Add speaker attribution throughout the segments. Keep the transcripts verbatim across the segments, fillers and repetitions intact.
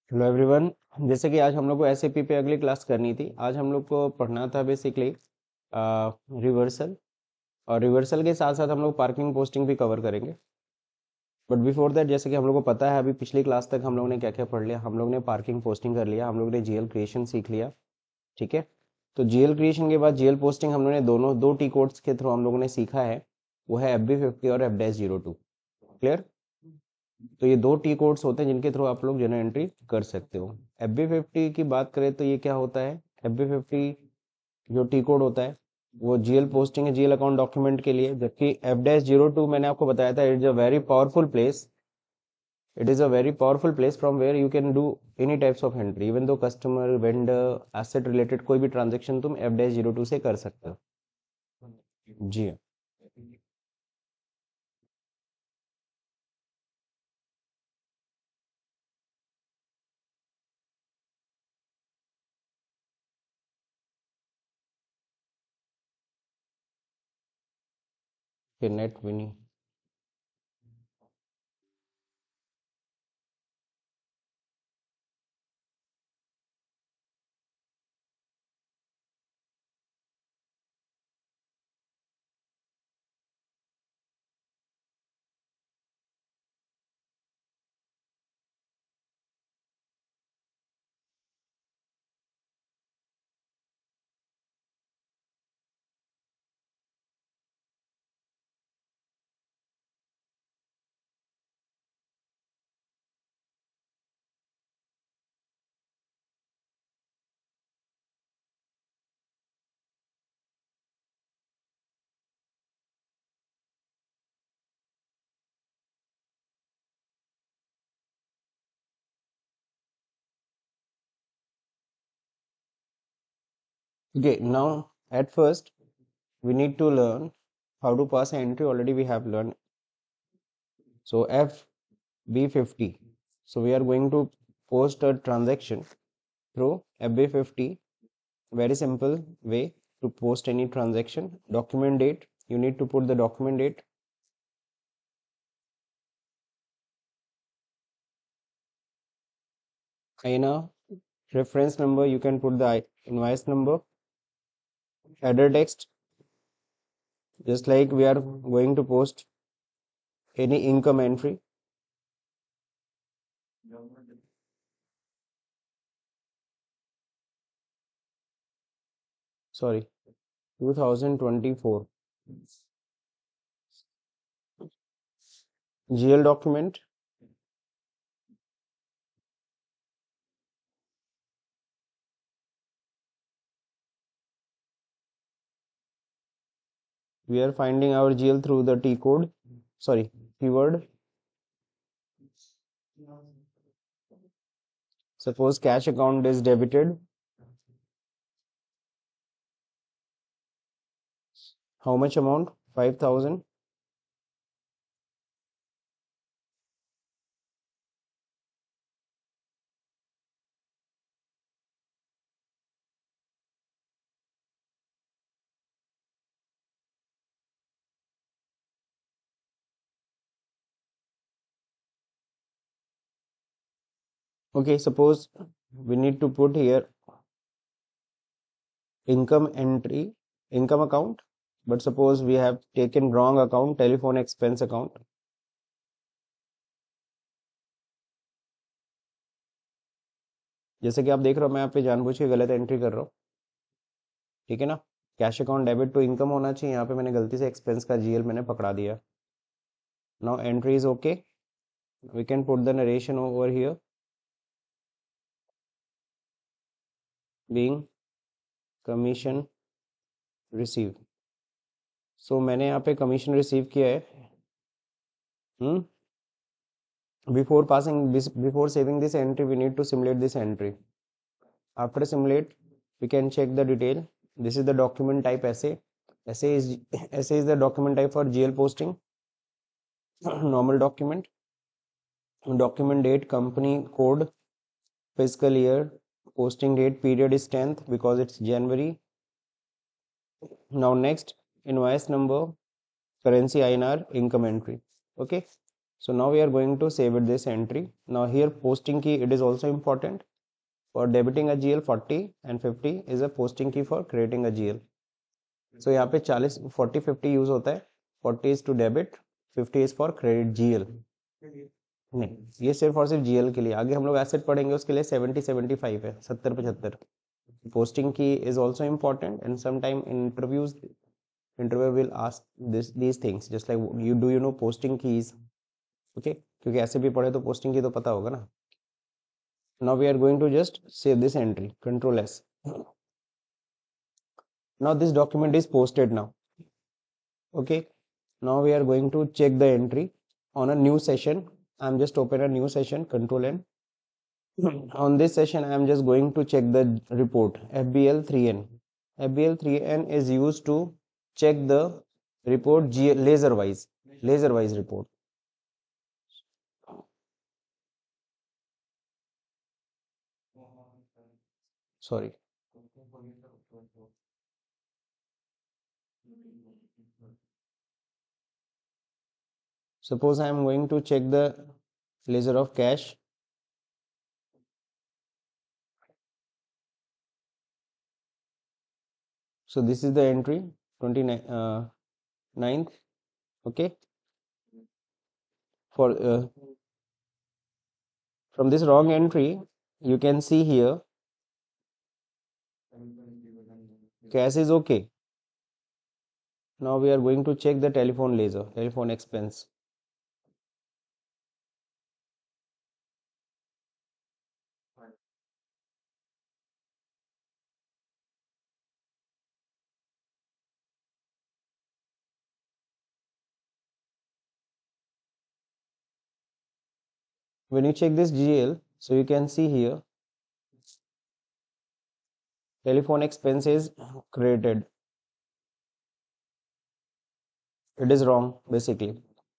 Speaker 1: Hello everyone. जैसे कि आज हम लोग को एसएपी पे अगली क्लास करनी थी। आज हम लोग को पढ़ना था बेसिकली रिवर्सल, और रिवर्सल के साथ साथ हम लोग पार्किंग पोस्टिंग भी कवर करेंगे। बट बिफोर दैट, जैसे कि हम लोग को पता है, अभी पिछली क्लास तक हम लोग ने क्या क्या पढ़ लिया। हम लोग ने पार्किंग पोस्टिंग कर लिया, हम लोग ने जीएल क्रिएशन सीख लिया। ठीक है। तो जीएल क्रिएशन के बाद जीएल पोस्टिंग हम लोग ने दोनों दो टी कोड्स के थ्रू हम लोगों ने सीखा है। वो है एफ बी फिफ्टी और F dash zero two. Clear. तो ये दो टी कोड्स होते हैं जिनके थ्रू आप लोग जनरल एंट्री कर सकते हो। एफ बी फिफ्टी की बात करें तो ये क्या होता है। एफ बी फिफ्टी जो टी कोड होता है वो जीएल पोस्टिंग है, जीएल अकाउंट डॉक्यूमेंट के लिए। जबकि एफ डैश जीरो टू मैंने आपको बताया था, it is a very powerful place. It is a very powerful place from where you can do any types of entry, even though customer vendor asset related कोई भी transaction तुम F dash zero to से कर सकते हो। जी हाँ। Net भी नहीं। Okay, now at first we need to learn how to pass an entry. Already we have learned. So F B fifty. So we are going to post a transaction through F B fifty. Very simple way to post any transaction. Document date. You need to put the document date. In a reference number, you can put the invoice number. Header text. Just like we are going to post any income entry. Sorry, two thousand twenty-four. G L document. We are finding our G L through the T code. Sorry, keyword. Suppose cash account is debited. How much amount? five thousand. Okay, suppose we need to put here income entry, income account, but suppose we have taken wrong account, telephone expense account. जैसे कि आप देख रहे हो, मैं यहाँ पे जानबूझ के गलत एंट्री कर रहा हूँ। ठीक है ना। Cash account debit to income होना चाहिए, यहाँ पे मैंने गलती से एक्सपेंस का जीएल मैंने पकड़ा दिया। Now entry is okay. We can put the narration over here being commission receive. So मैंने यहाँ पे कमीशन रिसीव किया है। हम्म before passing this, before saving this entry, we need to simulate this entry. After simulate, we can check the detail. This is the document type essay. Essay is essay is the document type for GL posting. Normal document. Document date, company code, fiscal year, posting date, period is tenth because it's January. Now next, invoice number, currency I N R, income entry. Okay. So now we are going to save it this entry. Now here posting key, it is also important. For debiting a G L, forty and fifty is a posting key for creating a G L. So यहाँ पे forty, forty, fifty use होता है. forty is to debit, fifty is for credit G L. नहीं, ये सिर्फ और सिर्फ G L के लिए. आगे हम लोग एसेट पढ़ेंगे, उसके लिए seventy, seventy-five है, seventy, पचहत्तर. Posting key is also important, and sometime in interviews, interviewer will ask this these things, just like you do you know posting keys. Okay, क्योंकि ऐसे भी पढ़े तो posting key तो पता होगा ना. Now we are going to just save this entry, control S. Now this document is posted now. Okay, now we are going to check the entry on a new session. I'm just open a new session, control N. On this session I am just going to check the report F B L three N. F B L three N is used to check the report G laser wise laser wise report. Sorry. Suppose I am going to check the laser of cash. So this is the entry twenty-ninth. Uh, okay. For uh, from this wrong entry, you can see here cash is okay. Now we are going to check the telephone laser, telephone expense. When you check this G L, so you can see here telephone expense is created. It is wrong basically.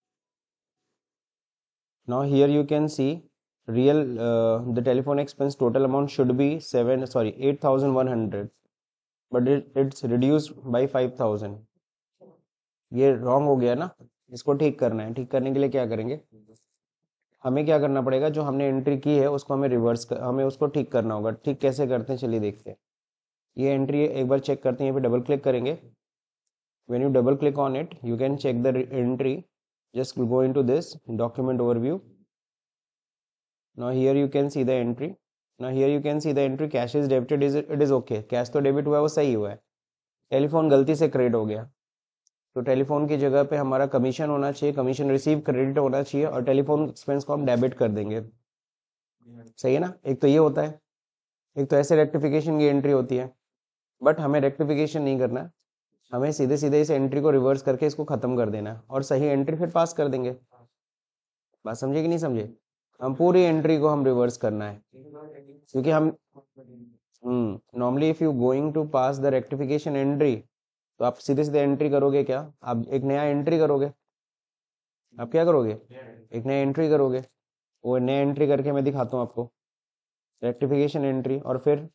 Speaker 1: Now here you can see real uh, the telephone expense total amount should be seven sorry eight thousand one hundred, but it, it's reduced by five thousand. ये wrong हो गया ना, इसको ठीक करना है. ठीक करने के लिए क्या करेंगे, हमें क्या करना पड़ेगा, जो हमने एंट्री की है उसको हमें रिवर्स कर, हमें उसको ठीक करना होगा. ठीक कैसे करते हैं चलिए देखते हैं. ये एंट्री एक बार चेक करते हैं, यहाँ पे डबल क्लिक करेंगे. When you double click on it, you can check the entry. Just go into this document overview. Now here you can see the entry. Now here you can see the entry cash is debited, is it is okay. Cash तो debit हुआ है, वो सही हुआ है. Telephone गलती से credit हो गया, तो टेलीफोन की जगह पे हमारा कमीशन होना चाहिए, कमीशन रिसीव क्रेडिट होना चाहिए, और टेलीफोन एक्सपेंस को हम डेबिट कर देंगे. सही है ना. एक तो ये होता है, एक तो ऐसे रेक्टिफिकेशन की एंट्री होती है. बट हमें रेक्टिफिकेशन नहीं करना है, हमें सीधे सीधे इस एंट्री को रिवर्स करके इसको खत्म कर देना है और सही एंट्री फिर पास कर देंगे. बात समझे कि नहीं समझे. हम पूरी एंट्री को हम रिवर्स करना है, क्योंकि हम hmm normally if you going to pass the rectification entry, तो आप सीधे सीधे एंट्री करोगे क्या, आप एक नया एंट्री करोगे. आप क्या करोगे, एक नया एंट्री करोगे. वो नया एंट्री करके मैं दिखाता हूँ आपको. रेक्टिफिकेशन एंट्री, और फिर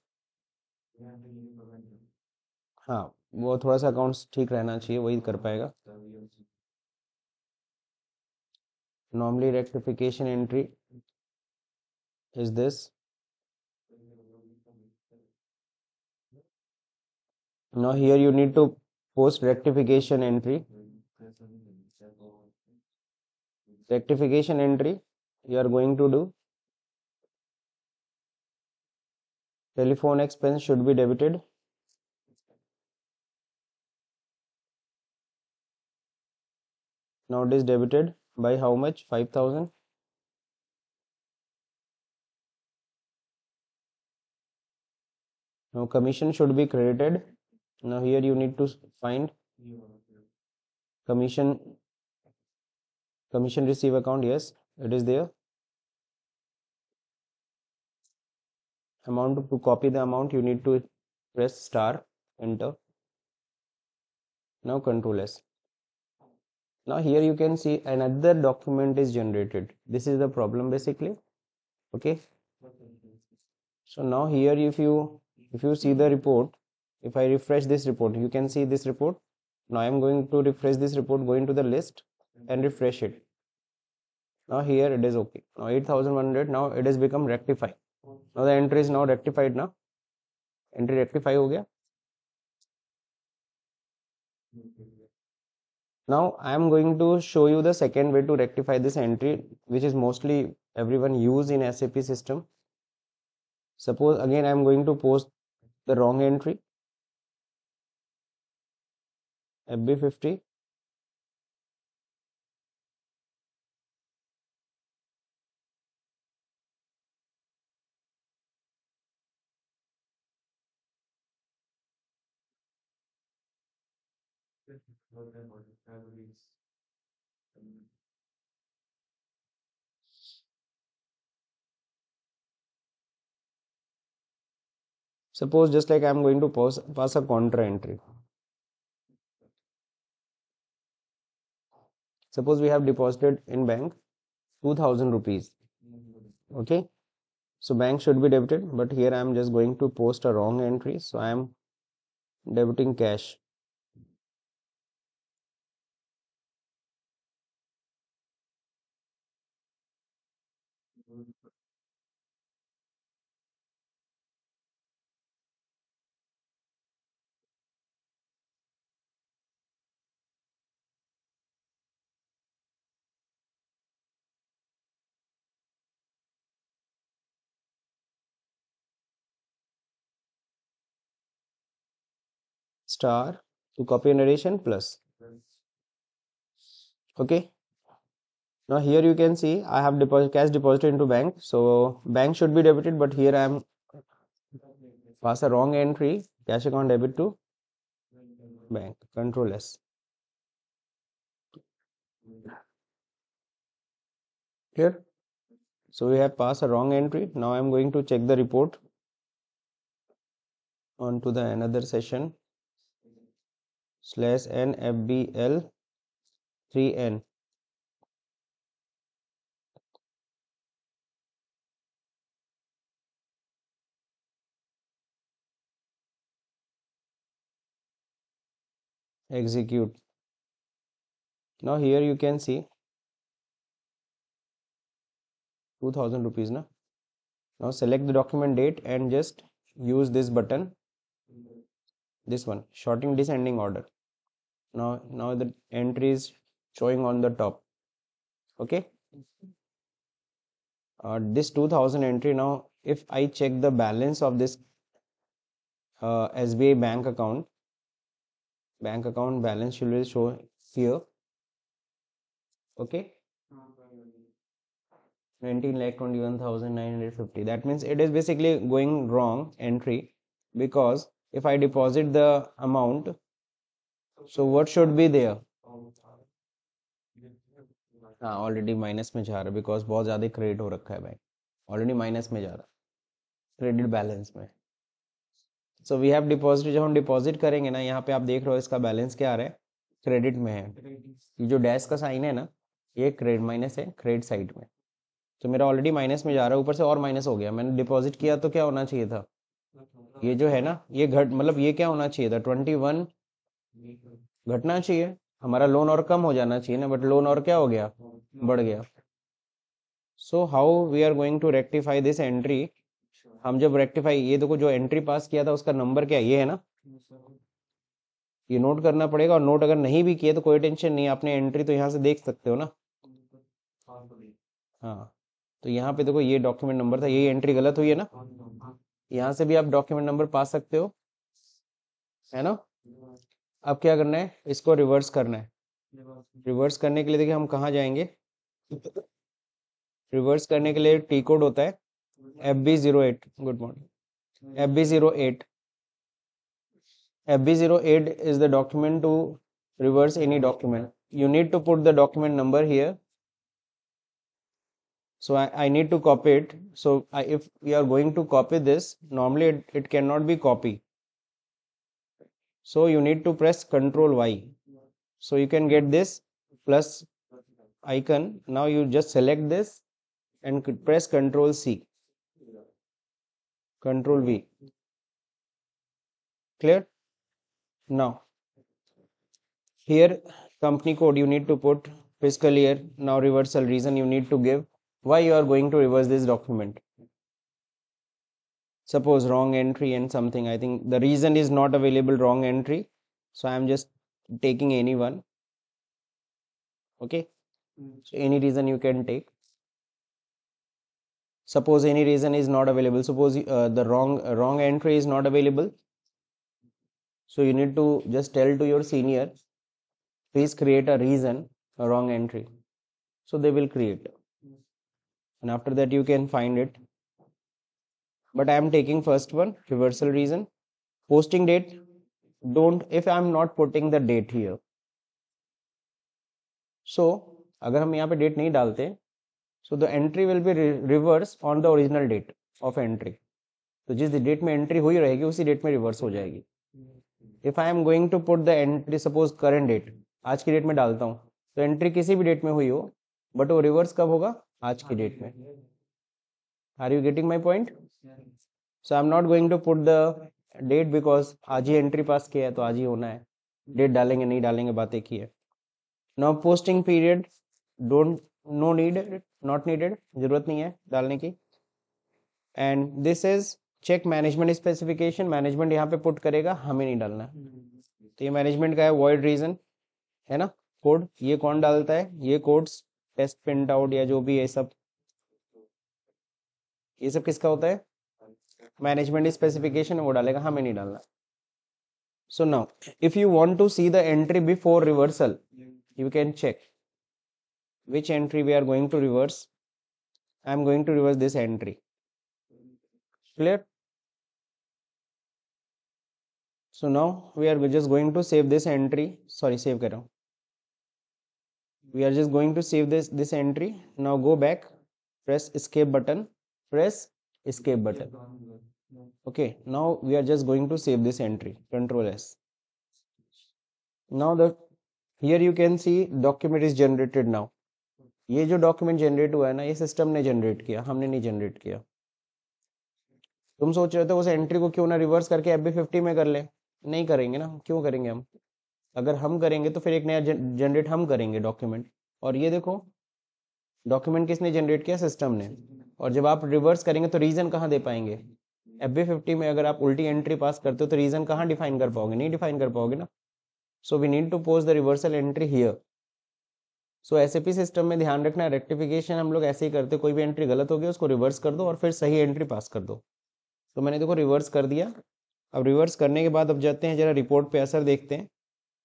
Speaker 1: हाँ वो थोड़ा सा अकाउंट्स ठीक रहना चाहिए, वही कर पाएगा. Normally rectification entry is this. Now here you need to post rectification entry. Rectification entry you are going to do. Telephone expense should be debited. Now it is debited by how much, five thousand. Now commission should be credited. Now here you need to find commission commission receive account. Yes, it is there. Amount, to copy the amount you need to press star, enter. Now control S. Now here you can see another document is generated. This is the problem basically. Okay, so now here if you if you see the report, if I refresh this report, you can see this report. Now I am going to refresh this report, go into the list and refresh it. Now here it is okay. Now eight thousand one hundred, now it has become rectify. Now the entry is now rectified. Now entry rectify हो गया. Now I am going to show you the second way to rectify this entry, which is mostly everyone use in S A P system. Suppose again I am going to post the wrong entry, F B fifty. Suppose just like I am going to pass, pass a contra entry. Suppose we have deposited in bank two thousand rupees. Okay. So bank should be debited, but here I am just going to post a wrong entry. So I am debiting cash. Star to copy narration plus. Okay. Now here you can see I have deposit cash deposited into bank. So bank should be debited, but here I am pass a wrong entry. Cash account debit to bank. Control S. Here. So we have passed a wrong entry. Now I am going to check the report on to the another session slash N F B L three N. Execute. Now here you can see two thousand rupees. Na? Now select the document date and just use this button, this one, sorting descending order. Now, now the entry is showing on the top. Okay. Uh, this two thousand entry. Now, if I check the balance of this uh, S B I bank account, bank account balance should show here. Okay. nineteen lakh twenty-one thousand nine hundred fifty. That means it is basically going wrong entry, because if I deposit the amount, so what should be there? हाँ already minus में जा रहा है, because बहुत ज़्यादा credit हो रखा है बैंक, ऑलरेडी माइनस में जा रहा है क्रेडिट बैलेंस में. So we have deposit. जब हम डिपॉजिट करेंगे ना, यहाँ पे आप देख रहे हो इसका बैलेंस क्या आ रहा है, क्रेडिट में है. ये जो डैश का साइन है ना, ये क्रेडिट माइनस है क्रेडिट साइड में. तो मेरा ऑलरेडी माइनस में जा रहा है, ऊपर से और माइनस हो गया. मैंने डिपॉजिट किया तो क्या होना चाहिए था, ये जो है ना, ये घट मतलब ये क्या होना चाहिए था, ट्वेंटी वन घटना चाहिए. हमारा लोन और कम हो जाना चाहिए ना, बट लोन और क्या हो गया, बढ़ गया. So how we are going to rectify this entry. हम जब रेक्टिफाई, ये देखो जो एंट्री पास किया था उसका नंबर क्या है, ये है ना, ये नोट करना पड़ेगा. और नोट अगर नहीं भी किए तो कोई टेंशन नहीं, आपने एंट्री तो यहाँ से देख सकते हो ना. हाँ, तो यहाँ पे देखो ये डॉक्यूमेंट नंबर था, ये एंट्री गलत हुई है ना, यहाँ से भी आप डॉक्यूमेंट नंबर पा सकते हो, है ना. अब क्या करना है, इसको रिवर्स करना है. रिवर्स करने के लिए देखिए हम कहाँ जाएंगे. रिवर्स करने के लिए टी कोड होता है F B zero eight. Good morning. F B zero eight. F B zero eight is the document to reverse any document. You need to put the document number here. So I, I need to copy it. So I, if we are going to copy this, normally it, it cannot be copy. So you need to press Control Y. So you can get this plus icon. Now you just select this and press Control C. Control V. Clear? Now, here company code you need to put fiscal year. Now reversal reason you need to give why you are going to reverse this document. Suppose wrong entry and something. I think the reason is not available, wrong entry. So I am just taking any one. Okay. So any reason you can take. Suppose any reason is not available. Suppose uh, the wrong uh, wrong entry is not available. So you need to just tell to your senior, please create a reason, a wrong entry. So they will create. And after that you can find it. But I am taking first one, reversal reason. Posting date, don't, if I am not putting the date here. So अगर हम यहाँ पे date नहीं डालते, so the entry will be reverse on the original date of entry. तो जिस date में entry हुई रहेगी उसी डेट में रिवर्स हो जाएगी. If I am going to put the entry, suppose current date, आज की डेट में डालता हूँ, तो एंट्री किसी भी डेट में हुई हो, बट वो रिवर्स कब होगा, आज की डेट में. Are you getting my point? So I am not going to put the date because आज ही एंट्री पास किया है तो आज ही होना है. डेट डालेंगे नहीं डालेंगे बात एक ही है. Now posting period, don't, no need, not needed, जरूरत नहीं है डालने की. And this is check management specification, management यहाँ पे पुट करेगा, हमें नहीं डालना. तो ये मैनेजमेंट का है. वॉइड रीजन है ना, कोड, ये कौन डालता है, ये कोड्स टेस्ट प्रिंट आउट या जो भी ये सब, ये सब किसका होता है, मैनेजमेंट स्पेसिफिकेशन, वो डालेगा, हमें नहीं डालना. So now if you want to see the entry before reversal, you can check which entry we are going to reverse. I am going to reverse this entry. Clear? So now we are just going to save this entry. Sorry, save kar raha hu. We are just going to save this this entry. Now go back, press escape button, press escape button. Okay, now we are just going to save this entry. Control S. Now the here you can see document is generated now. ये जो document generate हुआ है ना, ये system ने generate किया, हमने नहीं जनरेट किया. तुम सोच रहे थे उस एंट्री को क्यों ना रिवर्स करके एफ बी फिफ्टी में कर ले, नहीं करेंगे ना. क्यों करेंगे हम? अगर हम करेंगे तो फिर एक नया जनरेट हम करेंगे डॉक्यूमेंट. और ये देखो डॉक्यूमेंट किसने जनरेट किया, सिस्टम ने. और जब आप रिवर्स करेंगे तो रीजन कहाँ दे पाएंगे? एफ बी फिफ्टी में अगर आप उल्टी एंट्री पास करते हो तो रीजन कहाँ डिफाइन कर पाओगे? नहीं डिफाइन कर पाओगे ना. So we need to post the reversal entry here. So SAP system में ध्यान रखना, रेक्टिफिकेशन हम लोग ऐसे ही करते, कोई भी एंट्री गलत हो गई उसको रिवर्स कर दो और फिर सही एंट्री पास कर दो. तो मैंने देखो रिवर्स कर दिया. अब रिवर्स करने के बाद अब जाते हैं जरा रिपोर्ट पे असर देखते हैं.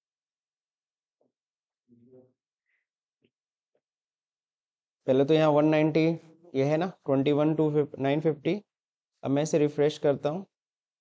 Speaker 1: पहले तो यहाँ वन नाइंटी ये है ना, twenty one two nine fifty. अब मैं इसे रिफ्रेश करता हूँ.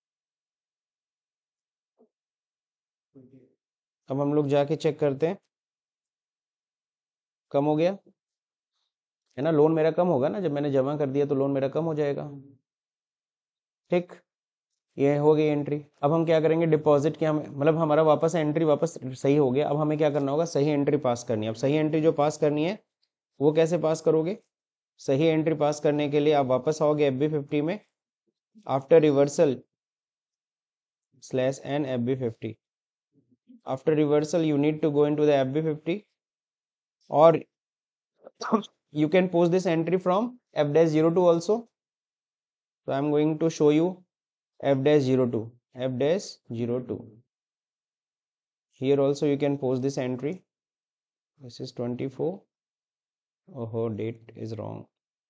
Speaker 1: अब हम लोग जाके चेक करते हैं, कम हो गया है ना. लोन मेरा कम होगा ना, जब मैंने जमा कर दिया तो लोन मेरा कम हो जाएगा. ठीक, ये हो गई एंट्री. अब हम क्या करेंगे, डिपॉजिट की हम मतलब हमारा वापस एंट्री वापस सही हो गया. अब हमें क्या करना होगा, सही एंट्री पास करनी है. अब सही एंट्री जो पास करनी है वो कैसे पास करोगे? सही एंट्री पास करने के लिए आप वापस आओगे एफ बी फिफ्टी में, after reversal slash N F B fifty. After reversal you need to go into the F B fifty, or you can post this entry from F zero two also. So I am going to show you F zero two, F zero two. Here also you can post this entry. This is twenty-four. Oh, date is wrong.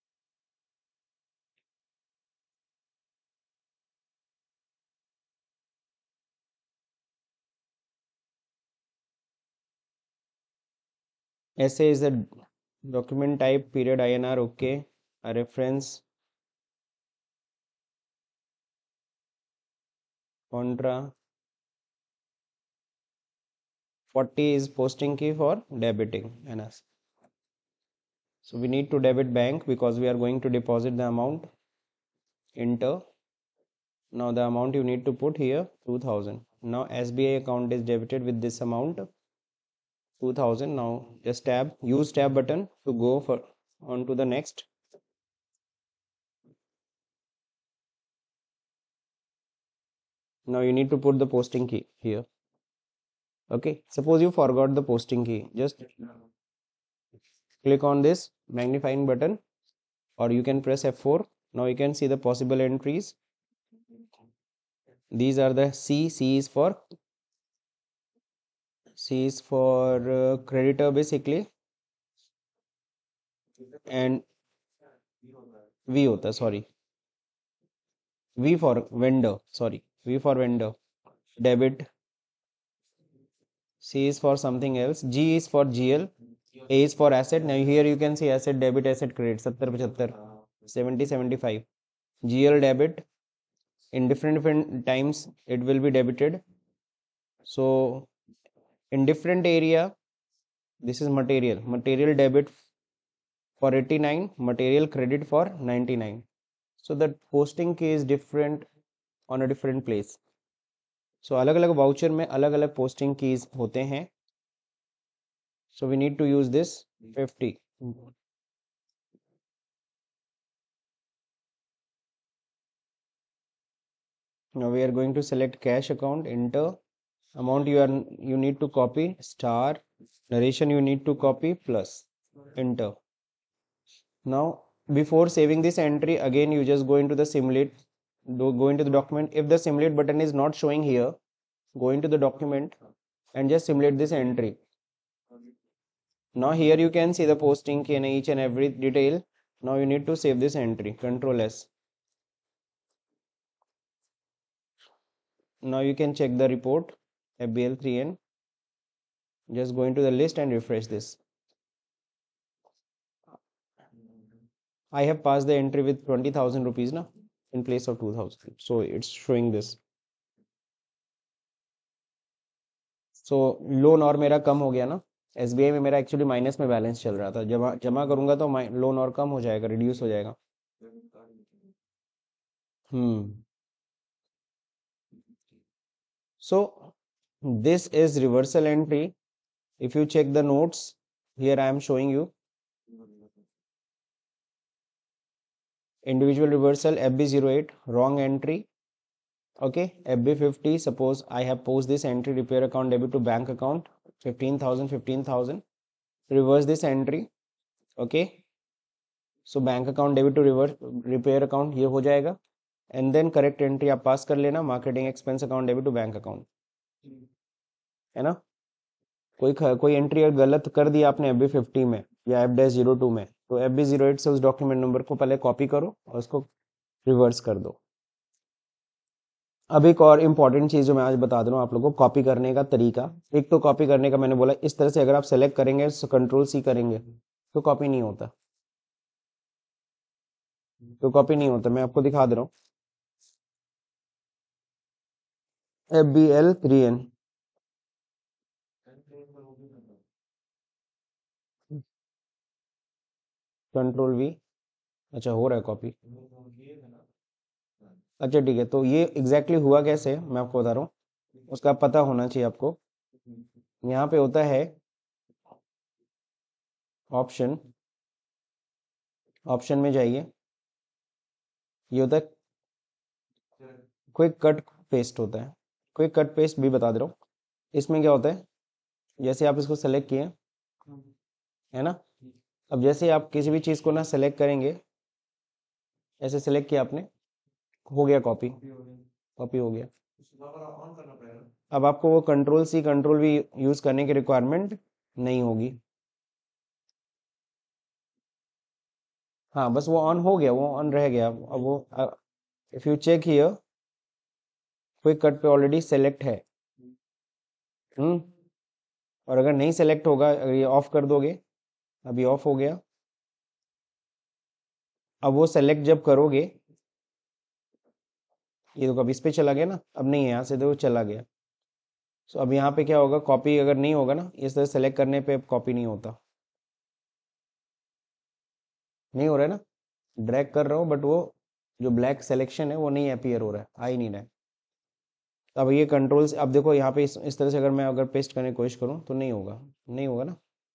Speaker 1: Essay is a document type, period I N R, okay. A reference, contra. forty is posting key for debiting N S. So we need to debit bank because we are going to deposit the amount. Enter. Now the amount you need to put here two thousand. Now S B I account is debited with this amount two thousand. Now just tab, use tab button to go for on to the next. Now you need to put the posting key here. Okay, suppose you forgot the posting key, just click on this magnifying button or you can press F four. Now you can see the possible entries. These are the C. C is for C is for uh, creditor basically, and V होता है, sorry, V for vendor, sorry, V for vendor. Debit. C is for something else. G is for G L. A is for asset. Now here you can see asset, debit, asset, credit. seventy, seventy-five, seventy, seventy-five. G L debit. In different different times it will be debited. So in different area, this is material. Material debit for eighty-nine. Material credit for ninety-nine. So the posting key is different on a different place. So अलग अलग voucher में अलग अलग posting keys होते हैं. So we need to use this fifty. Now we are going to select cash account, enter amount you are you need to copy, star, narration you need to copy, plus, enter. Now before saving this entry, again you just go into the simulate, do go into the document. If the simulate button is not showing here, go into the document and just simulate this entry. Now here you can see the posting key and each and every detail. Now you need to save this entry, control S. Now you can check the report, F B L three N. Just go into the list and refresh this. I have passed the entry with twenty thousand rupees na, in place of two thousand. So it's showing this. So loan और मेरा कम हो गया ना. S B I में मेरा actually minus में balance चल रहा था. जमा जमा करूंगा तो लोन और कम हो जाएगा, रिड्यूस हो जाएगा. हम्म So this is reversal entry. If you check the notes, here I am showing you individual reversal F B zero eight, wrong entry. Okay, F B fifty, suppose I have posted this entry, repair account debit to bank account, fifteen thousand, fifteen thousand. Reverse this entry. Okay, so bank account debit to reverse repair account ये हो जाएगा. And then correct entry आप पास कर लेना, marketing expense account debit to bank account, है ना. कोई कोई एंट्री गलत कर दी आपने F B fifty में या F zero two में, तो F B zero eight से उस डॉक्यूमेंट नंबर को पहले कॉपी करो और उसको रिवर्स कर दो. अब एक और इम्पॉर्टेंट चीज जो मैं आज बता दे रहा हूँ आप लोगों को, कॉपी करने का तरीका. एक तो कॉपी करने का मैंने बोला इस तरह से, अगर आप सेलेक्ट करेंगे कंट्रोल सी करेंगे तो कॉपी नहीं होता, तो कॉपी नहीं होता. मैं आपको दिखा दे रहा हूँ. F B L three N, control V. अच्छा हो रहा है कॉपी. अच्छा ठीक है, तो ये एग्जैक्टली exactly हुआ कैसे मैं आपको बता रहा हूँ, उसका पता होना चाहिए आपको. यहाँ पे होता है ऑप्शन, ऑप्शन में जाइए, ये होता है क्विक कट पेस्ट होता है. क्विक कट पेस्ट भी बता दे रहा हूँ. इसमें क्या होता है, जैसे आप इसको सेलेक्ट किए है ना, अब जैसे आप किसी भी चीज को ना सेलेक्ट करेंगे, ऐसे सेलेक्ट किया आपने, हो गया कॉपी, कॉपी हो गया. अब आपको वो control C control V use करने की रिक्वायरमेंट नहीं होगी. हाँ बस वो ऑन हो गया, वो ऑन रह गया. अब वो if you check here, quick cut पे ऑलरेडी सेलेक्ट है. हम्म और अगर नहीं सेलेक्ट होगा, अगर ये ऑफ कर दोगे, अभी ऑफ हो गया. अब वो सेलेक्ट जब करोगे, ये तो कभी इस पे चला गया ना, अब नहीं है, यहाँ से तो चला गया. सो so, अब यहाँ पे क्या होगा, कॉपी अगर नहीं होगा ना, इस तरह सेलेक्ट करने पे कॉपी नहीं होता. नहीं हो रहा है ना, ड्रैग कर रहा हूँ बट वो जो ब्लैक सिलेक्शन है वो नहीं अपीयर हो रहा है, आ ही नहीं रहा है. अब ये कंट्रोल से, अब देखो यहाँ पे इस, इस तरह से अगर मैं अगर पेस्ट करने की कोशिश करूँ तो नहीं होगा, नहीं होगा ना.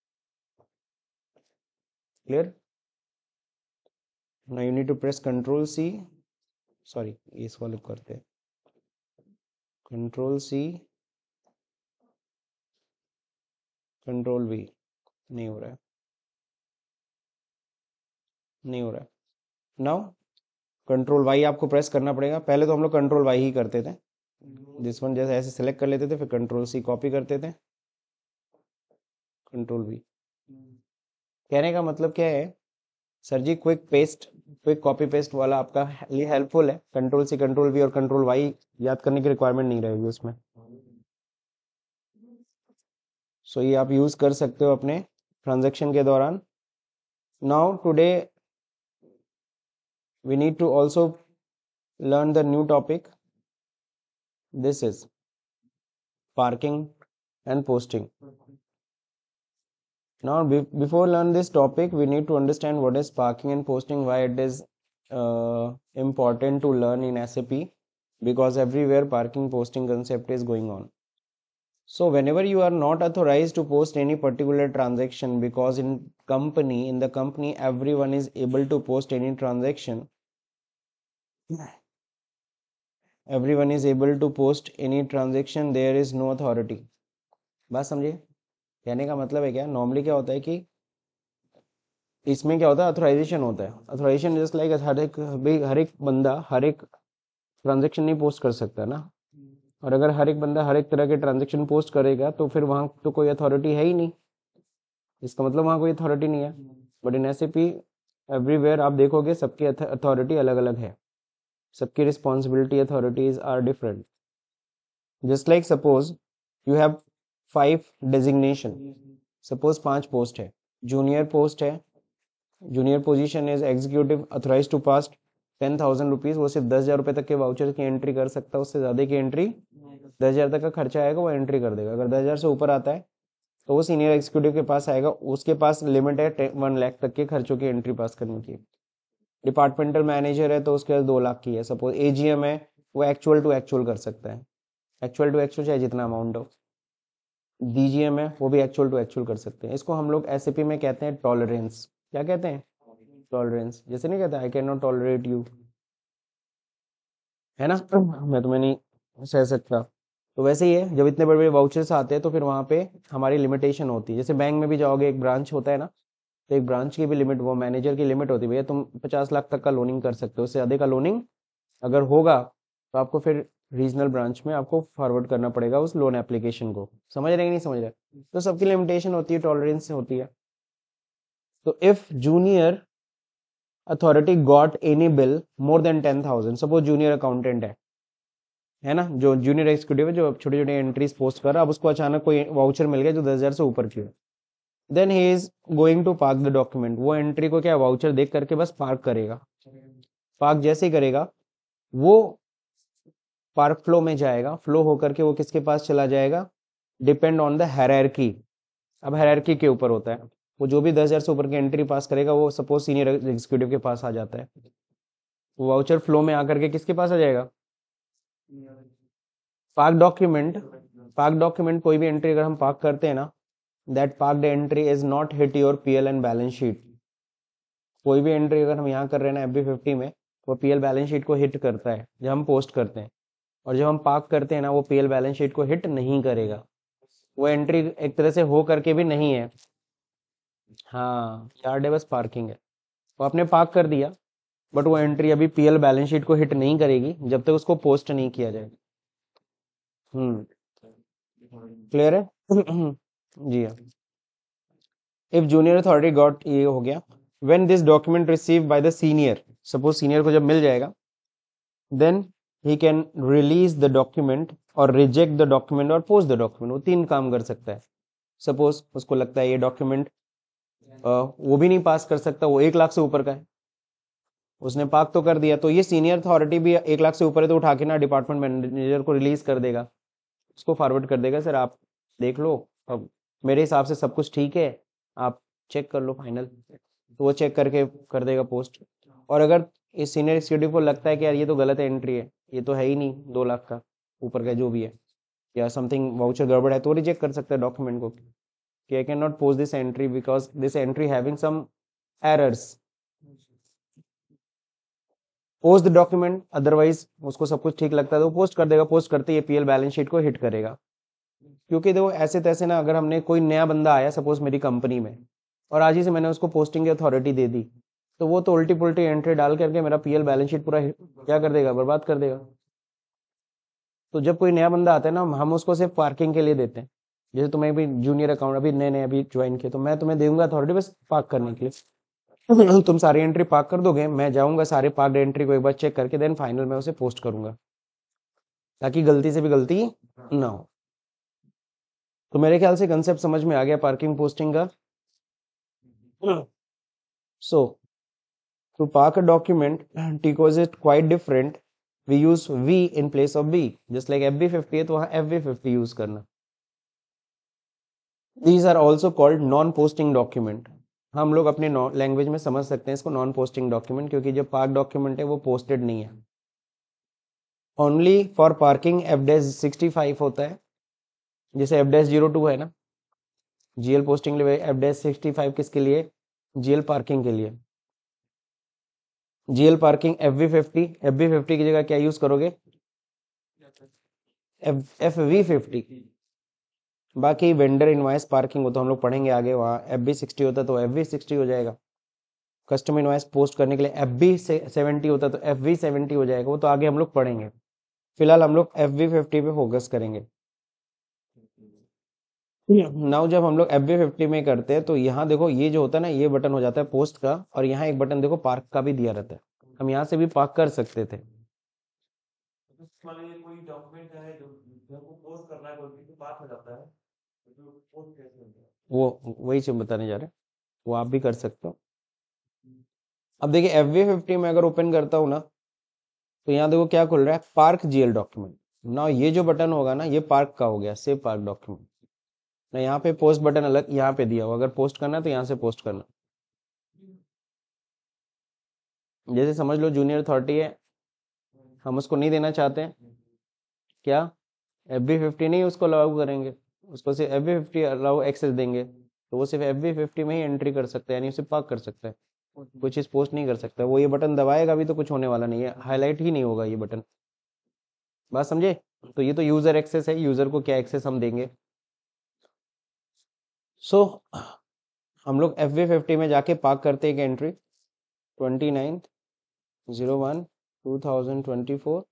Speaker 1: Clear. Now you need to press control C, sorry इस वाले को करते हैं, कंट्रोल सी कंट्रोल वी, नहीं हो रहा है. नहीं हो रहा है। नाउ कंट्रोल वाई आपको प्रेस करना पड़ेगा। पहले तो हम लोग कंट्रोल वाई ही करते थे, दिस वन जैसे ऐसे सिलेक्ट कर लेते थे, फिर कंट्रोल सी कॉपी करते थे, कंट्रोल वी। कहने का मतलब क्या है सर जी, quick paste quick copy paste वाला आपका लिए हेल्पफुल है। कंट्रोल सी कंट्रोल वी और कंट्रोल वाई याद करने की रिक्वायरमेंट नहीं रहेगी उसमें। सो so, ये आप यूज कर सकते हो अपने ट्रांजैक्शन के दौरान। Now today we need to also learn the new topic. This is parking and posting. Now be before learn this topic we need to understand what is parking and posting, why it is uh, important to learn in S A P, because everywhere parking posting concept is going on. So whenever you are not authorized to post any particular transaction, because in company in the company everyone is able to post any transaction, everyone is able to post any transaction, there is no authority. बात समझिए कहने का मतलब है क्या, normally क्या होता है कि इसमें क्या होता है, अथोराइजेशन होता है। अथोराइजेशन जस्ट लाइक हर एक हर एक बंदा हर एक ट्रांजेक्शन नहीं पोस्ट कर सकता ना, और अगर हर एक बंदा हर एक तरह के ट्रांजेक्शन पोस्ट करेगा तो फिर वहाँ तो कोई अथॉरिटी है ही नहीं, इसका मतलब वहाँ कोई अथॉरिटी नहीं है। But in S A P everywhere आप देखोगे सबकी अथॉरिटी अलग अलग है, सबकी responsibility authorities are different. Just like suppose you have five designation, suppose पांच पोस्ट है, जूनियर पोस्ट है, junior position is executive authorize to pass ten thousand rupees, वो सिर्फ दस हजार रुपए तक के वाउचर की एंट्री कर सकता है, उससे ज्यादा की एंट्री दस हजार तक का खर्चा आएगा वो एंट्री कर देगा। अगर दस हजार से ऊपर आता है तो वो सीनियर एग्जीक्यूटिव के पास आएगा, उसके पास लिमिट है वन लाख तक के खर्चों की एंट्री पास करने की। डिपार्टमेंटल मैनेजर है तो उसके पास दो लाख की है। सपोज एजीएम है वो एक्चुअल टू एक्चुअल कर सकता है, एक्चुअल टू एक्चुअल चाहे जितना अमाउंट हो। डीजीएम है वो भी एक्चुअल टू एक्चुअल कर सकते हैं। इसको हम लोग एसएपी में कहते हैं टॉलरेंस। क्या कहते हैं, टॉलरेंस। जैसे नहीं कहता I can not tolerate you, है ना, मैं तुम्हें नहीं सह सकता। तो वैसे ही है, जब इतने बड़े बड़े वाउचर्स आते हैं तो फिर वहाँ पे हमारी लिमिटेशन होती है। जैसे बैंक में भी जाओगे, एक ब्रांच होता है ना, तो एक ब्रांच की भी लिमिट, वो मैनेजर की लिमिट होती है, भैया तुम पचास लाख तक का लोनिंग कर सकते हो, उससे अधिक का लोनिंग अगर होगा तो आपको फिर रीजनल ब्रांच में आपको फॉरवर्ड करना पड़ेगा उस लोन एप्लीकेशन को। समझ रहे कि नहीं समझ रहे, तो सबकी लिमिटेशन होती है, टॉलरेंस होती है। तो if junior authority got any bill more than ten thousand, suppose junior accountant है है ना, जो जूनियर एग्जीक्यूटिव है, जो छोटे छोटे एंट्रीज पोस्ट कर रहा है, अब उसको अचानक कोई वाउचर मिल गया जो दस हजार से ऊपर की है, then he is going to park the document. वो एंट्री को क्या वाउचर देख करके बस पार्क करेगा। पार्क जैसे ही करेगा वो पार्क फ्लो में जाएगा, फ्लो होकर के वो किसके पास चला जाएगा, डिपेंड ऑन द हायरार्की। अब हायरार्की के ऊपर होता है, वो जो भी दस हजार से ऊपर की एंट्री पास करेगा वो सपोज सीनियर एग्जीक्यूटिव के पास आ जाता है, वो वाउचर फ्लो में आकर के किसके पास आ जाएगा, पार्क डॉक्यूमेंट। पार्क डॉक्यूमेंट कोई भी एंट्री अगर हम पार्क करते हैं ना, that parked entry is not hit your PL and balance sheet. कोई भी एंट्री अगर हम यहाँ कर रहे हैं ना एफ बी फिफ्टी में, वो पीएल बैलेंस शीट को हिट करता है जब हम पोस्ट करते हैं, और जब हम पार्क करते हैं ना वो पीएल बैलेंस शीट को हिट नहीं करेगा। वो एंट्री एक तरह से हो करके भी नहीं है, हाँ यार्ड है बस पार्किंग है, वो आपने पार्क कर दिया बट वो एंट्री अभी पीएल बैलेंस शीट को हिट नहीं करेगी जब तक उसको पोस्ट नहीं किया जाए। हम्म क्लियर है जी हाँ। इफ जूनियर अथॉरिटी गॉट, ये हो गया। When this document receive by the senior, suppose senior को जब मिल जाएगा, then he can release the document और रिजेक्ट द डॉक्यूमेंट और पोस्ट द डॉक्यूमेंट। वो तीन काम कर सकता है। सपोज उसको लगता है ये डॉक्यूमेंट वो भी नहीं पास कर सकता, वो एक लाख से ऊपर का है, उसने पार्क तो कर दिया, तो ये सीनियर अथॉरिटी भी एक लाख से ऊपर है तो उठा के ना डिपार्टमेंट मैनेजर को रिलीज कर देगा, उसको फॉरवर्ड कर देगा, सर आप देख लो, अब मेरे हिसाब से सब कुछ ठीक है, आप चेक कर लो फाइनल। तो वो चेक करके कर देगा पोस्ट। और अगर इस सीनियर एग्जीक्यूटिव को लगता है कि यार ये तो गलत एंट्री है, ये तो है ही नहीं दो लाख का ऊपर का जो भी है, या समथिंग वाउचर गड़बड़ है, तो रिजेक्ट कर सकता है डॉक्यूमेंट को कि I can not post this entry because this entry having some errors. Post the document, otherwise उसको सब कुछ ठीक लगता है तो पोस्ट कर देगा, पोस्ट करते ही पीएल बैलेंस शीट को हिट करेगा। क्योंकि देखो ऐसे तैसे ना, अगर हमने कोई नया बंदा आया सपोज मेरी कंपनी में और आज ही से मैंने उसको पोस्टिंग की अथॉरिटी दे दी, तो वो तो उल्टी पुल्टी एंट्री डाल करके मेरा पीएल बैलेंस शीट पूरा क्या कर देगा, बर्बाद कर देगा। तो जब कोई नया बंदा आता है ना, हम उसको सिर्फ पार्किंग के लिए देते हैं। जैसे तुम्हें भी जूनियर अकाउंट अभी नए नए अभी ज्वाइन किए, तो मैं तुम्हें दूंगा अथॉरिटी बस पार्क करने के लिए। तुम सारी एंट्री पार्क कर दोगे, मैं जाऊंगा सारे पार्क एंट्री को एक बार चेक करके देन फाइनल में उसे पोस्ट करूंगा, ताकि गलती से भी गलती ना हो। तो मेरे ख्याल से कंसेप्ट समझ में आ गया पार्किंग पोस्टिंग का। So to park a document because it quite different, we use v in place of b, just like F B fifty है तो वहां F B fifty यूज करना। these are also called non posting document। हम लोग अपने language में समझ सकते हैं इसको नॉन पोस्टिंग डॉक्यूमेंट, क्योंकि जो पार्क डॉक्यूमेंट है वो पोस्टेड नहीं है। Only for parking F dash sixty five होता है, जैसे एफ डैश जीरो टू है ना, जीएल पोस्टिंग लिए एफ डैश सिक्सटी फाइव किसके लिए, जीएल पार्किंग के लिए। GL parking F V fifty, F V fifty की जगह क्या यूज करोगे, एफ वी फिफ्टी। बाकी वेंडर इनवाइस पार्किंग हो तो हम लोग पढ़ेंगे आगे, वहाँ एफ बी सिक्सटी होता है तो एफ वी सिक्सटी हो जाएगा। कस्टम इनवाइस पोस्ट करने के लिए एफ बी सेवेंटी होता है तो एफ वी सेवेंटी हो जाएगा, वो तो आगे हम लोग पढ़ेंगे। फिलहाल हम लोग एफ वी फिफ्टी पे फोकस करेंगे। नाउ जब हम लोग एफ बी फिफ्टी में करते हैं तो यहाँ देखो ये जो होता है ना, ये बटन हो जाता है पोस्ट का, और यहाँ एक बटन देखो पार्क का भी दिया रहता है। हम यहाँ से भी पार्क कर सकते थे। कोई डॉक्यूमेंट है जो पोस्ट करना है, कोई पार्क हो जाता है, वो वही चीज बताने जा रहे हैं, वो आप भी कर सकते हो। अब देखिए एफ वी फिफ्टी में अगर ओपन करता हूँ ना, तो यहाँ देखो क्या खुल रहा है, पार्क जीएल डॉक्यूमेंट। ना ये जो बटन होगा ना, ये पार्क का हो गया, सेव पार्क डॉक्यूमेंट ना। यहाँ पे पोस्ट बटन अलग यहाँ पे दिया हुआ, अगर पोस्ट करना है तो यहाँ से पोस्ट करना। जैसे समझ लो जूनियर अथॉरिटी है, हम उसको नहीं देना चाहते हैं, क्या एफ बी फिफ्टी नहीं उसको अलाउ करेंगे, उसको सिर्फ F B fifty allow access देंगे, तो वो सिर्फ एफ बी फिफ्टी में ही एंट्री कर सकता है, यानी उसे पार्क कर सकता है, कुछ चीज पोस्ट नहीं कर सकता। वो ये बटन दबाएगा भी तो कुछ होने वाला नहीं है, हाईलाइट ही नहीं होगा ये बटन। बात समझे? तो ये तो यूजर एक्सेस है, यूजर को क्या एक्सेस हम देंगे। सो so, हम लोग एफ बी फिफ्टी में जाके पार्क करते हैं entry twenty ninth zero one two thousand twenty four.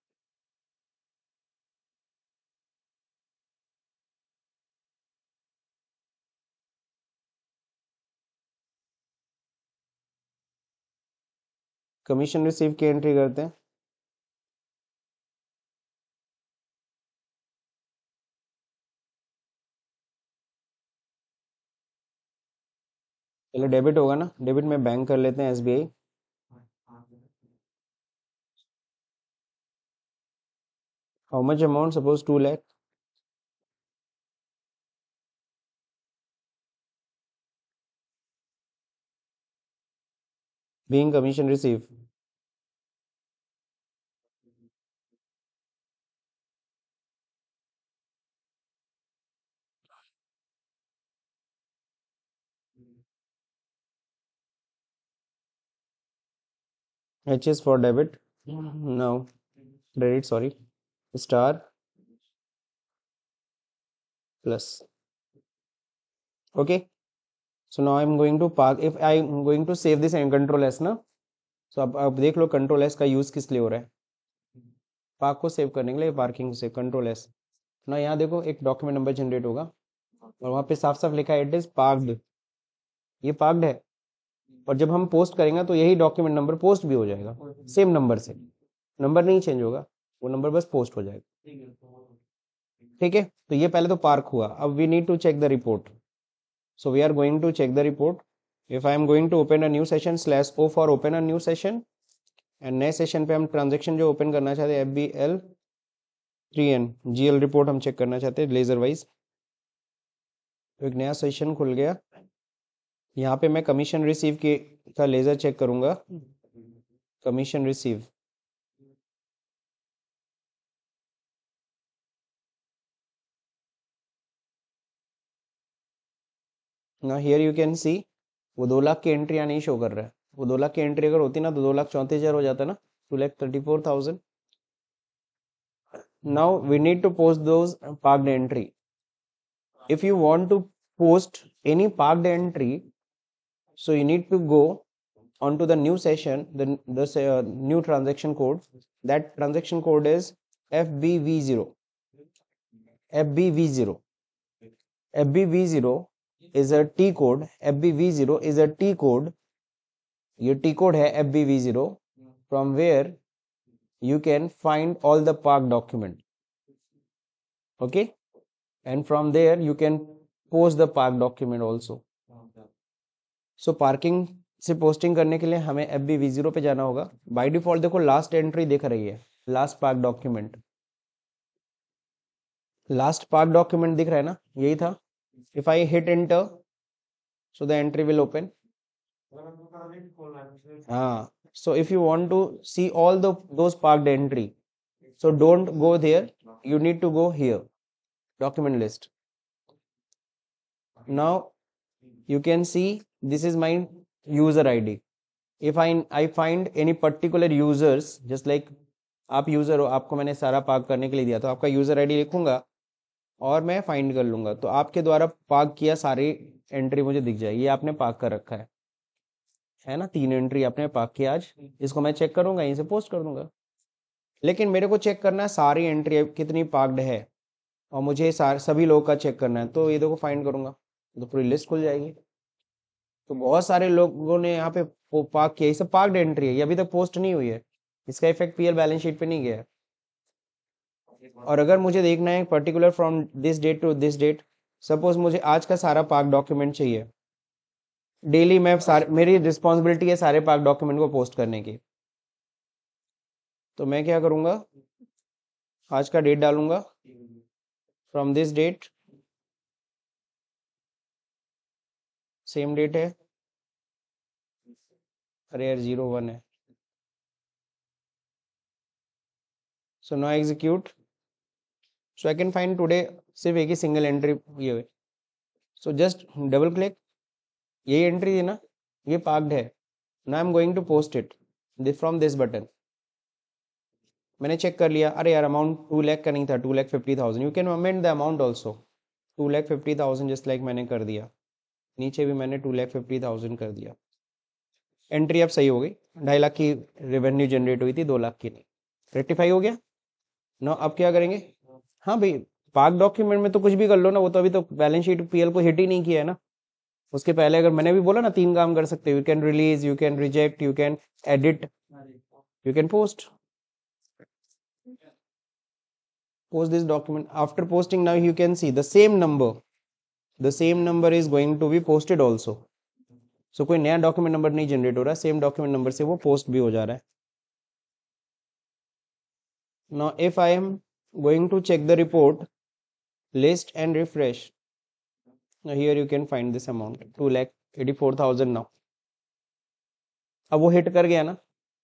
Speaker 1: Commission receive की एंट्री करते हैं। पहले डेबिट होगा ना, डेबिट में बैंक कर लेते हैं SBI. How much amount, suppose two lakh. Being commission receive. H is for debit. No, credit, sorry. Star plus. Okay. So now I'm going to park. If I'm going to save this and control S ना, so अब अब देख लो control S का use किस लिए हो रहा है, पार्क को सेव करने के लिए, पार्किंग को सेव, कंट्रोल एस ना। यहाँ देखो एक डॉक्यूमेंट नंबर जनरेट होगा और वहाँ पे साफ साफ लिखा है इट इज पार्क्ड, ये पार्क्ड है। और जब हम पोस्ट करेंगे तो यही डॉक्यूमेंट नंबर पोस्ट भी हो जाएगा, सेम नंबर से, नंबर नहीं चेंज होगा, वो नंबर बस पोस्ट हो जाएगा। ठीक है, तो ये पहले तो पार्क हुआ। अब we need to check the report, so we are going to check the report. If I am going to open a new session, slash O for open a new session, and नए session पे हम transaction जो open करना चाहते हैं F B L three N GL report हम check करना चाहते हैं लेजर वाइज। तो एक नया सेशन खुल गया, यहाँ पे मैं कमीशन रिसीव के का लेजर चेक करूंगा, कमीशन रिसीव। ना हियर यू कैन सी वो दो लाख की एंट्री यहाँ नहीं शो कर रहा है। वो दो लाख की एंट्री अगर होती ना तो दो लाख चौंतीस हजार हो जाता ना, two lakh thirty four thousand. Now we need to post those parked entry. If you want to post any parked entry, so you need to go onto the new session, the, the uh, new transaction code. That transaction code is F B V zero. F B V zero. F B V zero is a T code. F B V zero is a T code. ये T code है F B V zero, from where you can find all the park document. Okay, and from there you can post the park document also. So parking से posting करने के लिए हमें F B V zero पे जाना होगा. By default देखो last entry दिख रही है, last park document. Last park document दिख रहा है ना, यही था. If I hit enter, so the entry will open. हाँ, so if you want to see all the those parked entry, so don't go there, you need to go here, document list. Now you can see this is my user I D. If I I find any particular users, just like आप user हो, आपको मैंने सारा park करने के लिए दिया, तो आपका यूजर आईडी लिखूंगा और मैं फाइंड कर लूंगा, तो आपके द्वारा पार्क किया सारी एंट्री मुझे दिख जाएगी. ये आपने पार्क कर रखा है है ना, तीन एंट्री आपने पार्क किया आज. इसको मैं चेक करूंगा, यहीं से पोस्ट कर दूंगा. लेकिन मेरे को चेक करना है सारी एंट्री कितनी पार्कड है, और मुझे सारे सभी लोगों का चेक करना है. तो ये देखो फाइंड करूंगा तो पूरी लिस्ट खुल जाएगी. तो बहुत सारे लोगों ने यहाँ पे पार्क किया, ये सब पार्कड एंट्री है, ये अभी तक पोस्ट नहीं हुई है. इसका इफेक्ट पीएल बैलेंस शीट पे नहीं गया है. और अगर मुझे देखना है particular from this date to this date, suppose मुझे आज का सारा पार्क डॉक्यूमेंट चाहिए, डेली मैं सारे, मेरी रिस्पॉन्सिबिलिटी है सारे पार्क डॉक्यूमेंट को पोस्ट करने की. तो मैं क्या करूंगा, आज का डेट डालूंगा, from this date, same date है, अरे यार जीरो वन है. So no execute, so I can find today, सिर्फ एक ही सिंगल एंट्री ये हुई. सो जस्ट डबल क्लिक, ये एंट्री है ना, ये पार्क्ड है. Now I am going to post it from this button. मैंने चेक कर लिया, अरे यार अमाउंट टू लाख का नहीं था, two lakh fifty thousand. You can amend the amount also, two lakh fifty thousand just like मैंने कर दिया. नीचे भी मैंने टू लाख फिफ्टी थाउजेंड कर दिया. एंट्री अब सही हो गई, ढाई लाख की रेवेन्यू जनरेट हुई थी, दो लाख की नहीं. रेक्टिफाई हो गया ना. अब क्या करेंगे, हाँ भाई पार्क डॉक्यूमेंट में तो कुछ भी कर लो ना, वो तो अभी तो बैलेंस शीट पीएल को हिट ही नहीं किया है ना. उसके पहले अगर मैंने भी बोला ना तीन काम कर सकते हो, you can release, you can reject, you can edit, you can post. Post this document. After posting, now you can see the same number, the same number is going to be posted also. So कोई नया document number नहीं generate हो रहा, same document number से वो post भी हो जा रहा है. Now if I am going to check the report list and refresh, now here you can find this amount, two lakh eighty-four thousand now. अब वो हिट कर गया ना.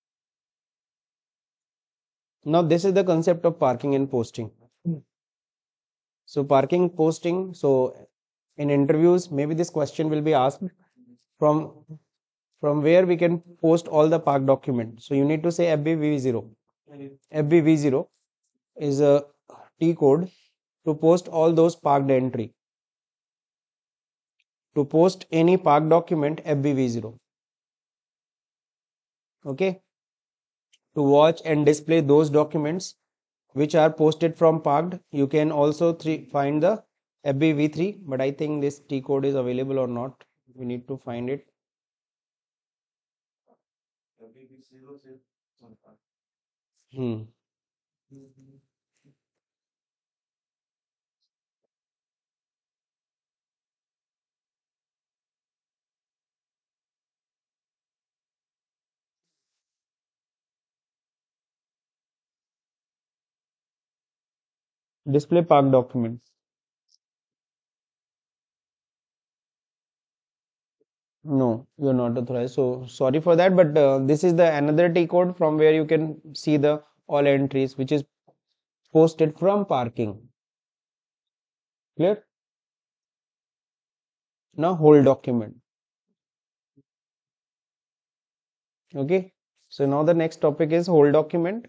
Speaker 1: Now this is the concept of parking and posting. So parking, posting, so in interviews maybe this question will be asked, from from where we can post all the park document. So you need to say F B V zero. F B V zero is a T code to post all those parked entry. To post any park document, F B V zero. Okay. To watch and display those documents which are posted from parked, you can also three, find the F B V three, but I think this T code is available or not. We need to find it. Hmm. Display park documents. No, you're not authorized. So sorry for that, but uh, this is the another T code from where you can see the all entries which is posted from parking. Clear? Now whole document. Okay. So now the next topic is whole document.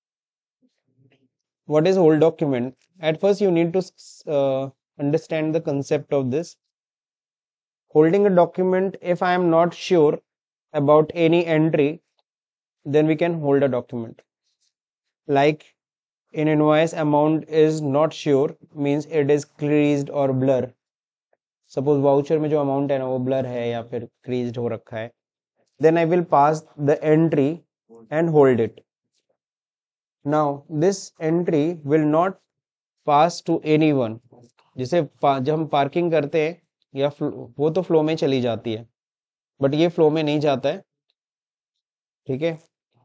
Speaker 1: What is whole document? At first you need to uh, understand the concept of this. Holding a document, if I am not sure about any entry, then we can hold a document. Like in invoice amount is not sure means it is creased or blur. Suppose voucher में जो amount है ना वो blur है या फिर creased हो रखा है, then I will pass the entry and hold it. Now this entry will not pass to anyone. जैसे जब हम पार्किंग करते हैं या वो तो फ्लो में चली जाती है, बट ये फ्लो में नहीं जाता है, ठीक है.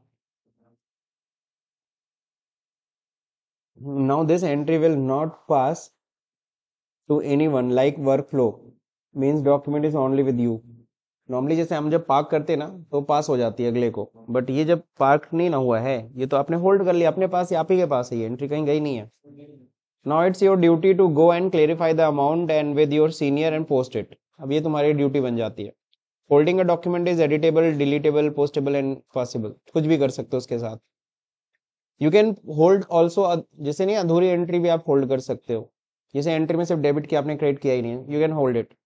Speaker 1: Now this entry will not pass to anyone like workflow means document is only with you. Normally जैसे हम जब पार्क करते हैं ना तो पास हो जाती है अगले को, बट ये जब पार्क नहीं ना हुआ है, ये तो आपने होल्ड कर लिया अपने पास, आप ही के पास है, ये एंट्री कहीं गई नहीं है. Now it's your duty to go and clarify the amount and with your senior and post it. अब ये तुम्हारी ड्यूटी बन जाती है. Holding a document is editable, deletable, postable and possible. कुछ भी कर सकते हो उसके साथ. यू कैन होल्ड ऑल्सो, जैसे नहीं अधूरी एंट्री भी आप होल्ड कर सकते हो. जैसे एंट्री में सिर्फ डेबिट की आपने क्रेडिट किया ही नहीं है, you can hold it.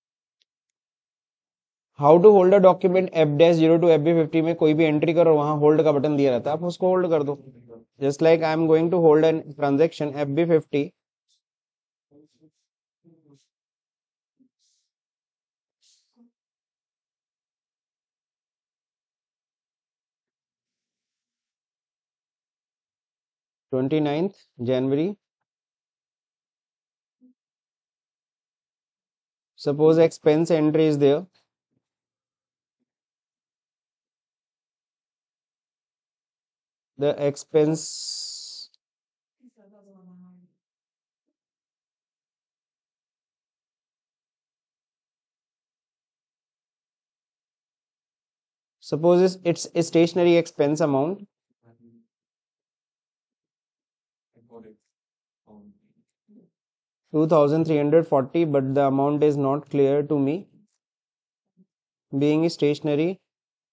Speaker 1: How to hold a document, F dash zero two F B fifty में कोई भी एंट्री करो, वहां होल्ड का बटन दिया रहता है, आप उसको होल्ड कर दो. Just like I am going to hold an transaction F B fifty. Twenty ninth January. Suppose expense entry is there. The expense, suppose it's, it's a stationary expense amount. two thousand three hundred forty, but the amount is not clear to me. Being stationary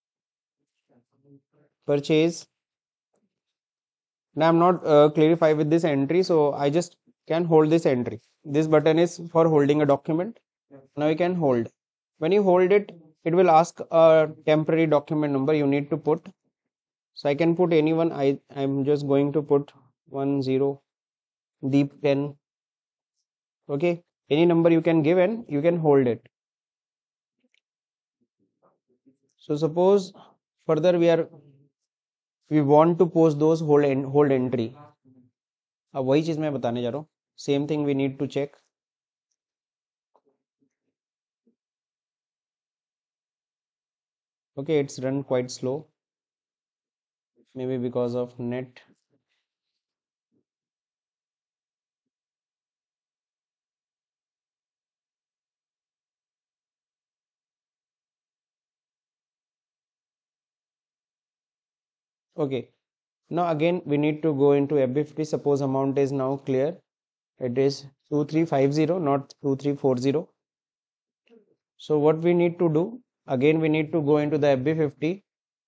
Speaker 1: purchase. Now I'm not uh, clarified with this entry, so I just can hold this entry. This button is for holding a document. Now you can hold. When you hold it, it will ask a temporary document number you need to put. So I can put anyone. I I'm just going to put one zero Deep ten. Okay, any number you can give and you can hold it. So suppose further we are we want to post those hold en, hold entry. अब वही चीज मैं बताने जा रहा हूँ. Same thing we need to check. Okay, it's run quite slow, maybe because of net. Okay, now again we need to go into F B fifty. Suppose amount is now clear. It is two three five zero, not two three four zero. So what we need to do, again we need to go into the F B fifty.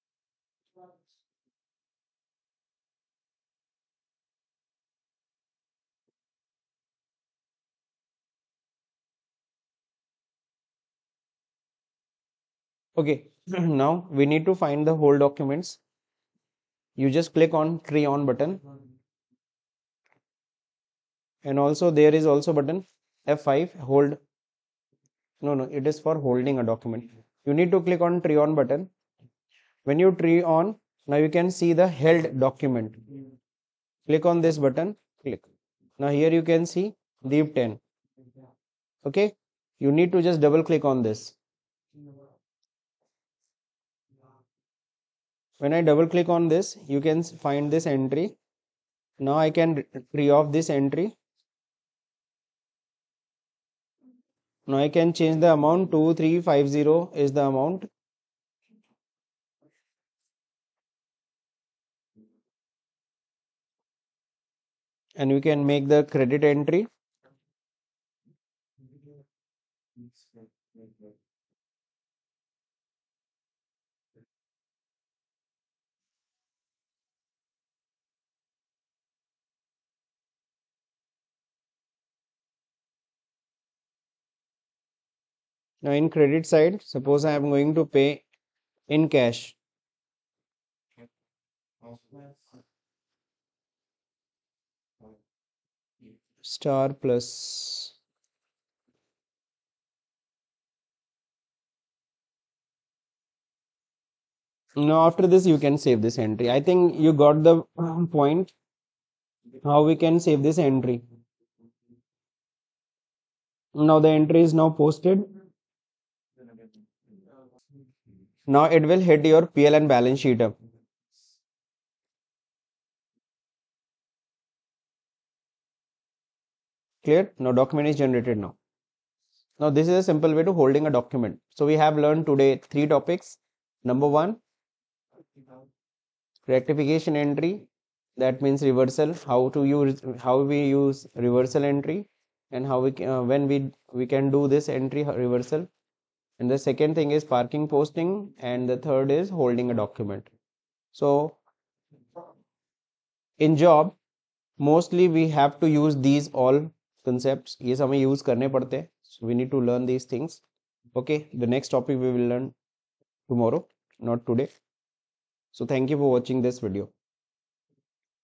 Speaker 1: Okay, now we need to find the whole documents. You just click on tree on button, and also there is also button F five hold. No, no, it is for holding a document. You need to click on tree on button. When you tree on, now you can see the held document. Click on this button, click. Now here you can see Deep ten. Okay, you need to just double click on this. When I double click on this, you can find this entry. Now I can tree off this entry. Now I can change the amount. Two three five zero is the amount. And we can make the credit entry. Now in credit side, suppose I am going to pay in cash. Star plus. Now after this you can save this entry. I think you got the point how we can save this entry. Now the entry is now posted. Now it will hit your P L and balance sheet up. Clear? Now document is generated now. Now this is a simple way to holding a document. So we have learned today three topics. Number one, rectification entry. That means reversal. How to use, how we use reversal entry, and how we uh, when we we can do this entry reversal. And the second thing is parking posting, and the third is holding a document. So in job, mostly we have to use these all concepts. ये सब हमें use करने पड़ते हैं. So we need to learn these things. Okay, the next topic we will learn tomorrow, not today. So thank you for watching this video.